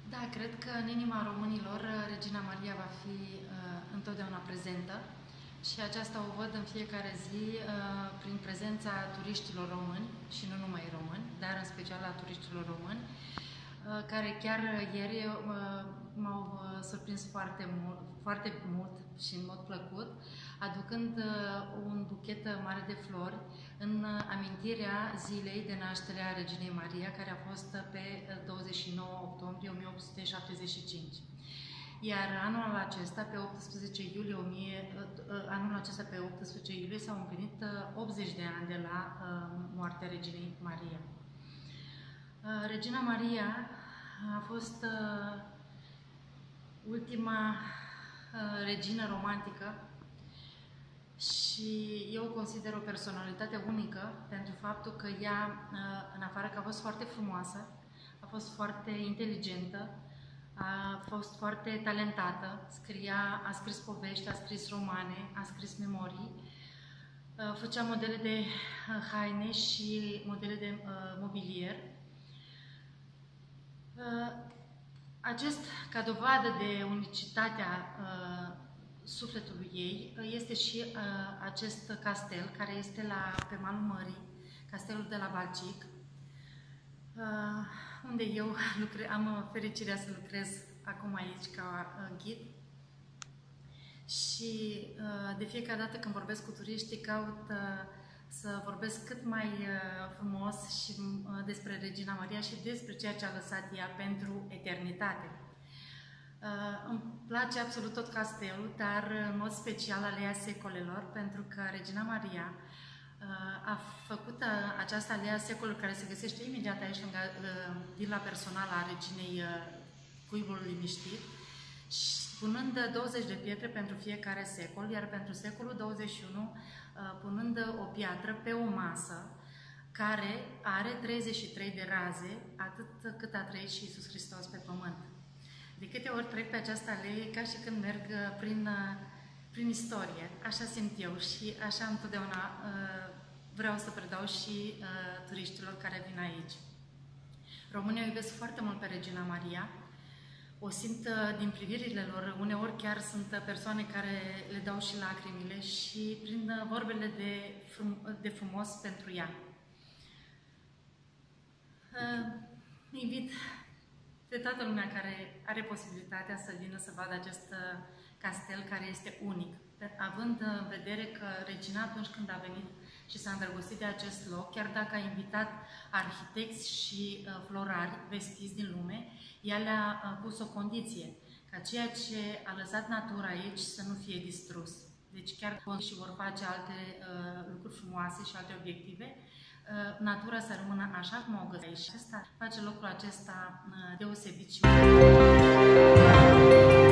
Da, cred că în inima românilor Regina Maria va fi întotdeauna prezentă și aceasta o văd în fiecare zi prin prezența turiștilor români și nu numai români, dar în special a turiștilor români, care chiar ieri m-au surprins foarte mult și în mod plăcut, aducând un buchet mare de flori în amintirea zilei de naștere a Reginei Maria, care a fost pe 29 octombrie 1875. Iar anul acesta, pe 18 iulie, s-au împlinit 80 de ani de la moartea Reginei Maria. Regina Maria a fost ultima regină romantică și eu o consider o personalitate unică pentru faptul că ea, în afară că a fost foarte frumoasă, a fost foarte inteligentă, a fost foarte talentată, a scris povești, a scris romane, a scris memorii, făcea modele de haine și modele de mobilier. Acest, ca dovadă de unicitatea sufletului ei, este și acest castel, care este pe malul mării, castelul de la Balcic, unde eu am fericirea să lucrez acum aici ca ghid. Și de fiecare dată când vorbesc cu turiștii, caut să vorbesc cât mai frumos și despre Regina Maria și despre ceea ce a lăsat ea pentru eternitate. Îmi place absolut tot castelul, dar în mod special Aleea Secolelor, pentru că Regina Maria a făcut această Aleea Secolelor, care se găsește imediat aici lângă vila personală a Reginei Cuibul Liniștit, punând 20 de pietre pentru fiecare secol, iar pentru secolul 21 punând o piatră pe o masă care are 33 de raze, atât cât a trăit și Iisus Hristos pe pământ. De câte ori trec pe această alee, ca și când merg prin istorie. Așa simt eu și așa întotdeauna vreau să predau și turiștilor care vin aici. Românii o iubesc foarte mult pe Regina Maria. O simt din privirile lor, uneori chiar sunt persoane care le dau și lacrimile și prin vorbele de frumos pentru ea. Invit pe toată lumea care are posibilitatea să vină să vadă acest castel care este unic, având în vedere că Regina, atunci când a venit și s-a îndrăgostit de acest loc, chiar dacă a invitat arhitecți și florari vestiți din lume, ea le-a pus o condiție, ca ceea ce a lăsat natura aici să nu fie distrus. Deci chiar și vor face alte lucruri frumoase și alte obiective, natura să rămână așa cum o găsesc aici. Asta face locul acesta deosebit și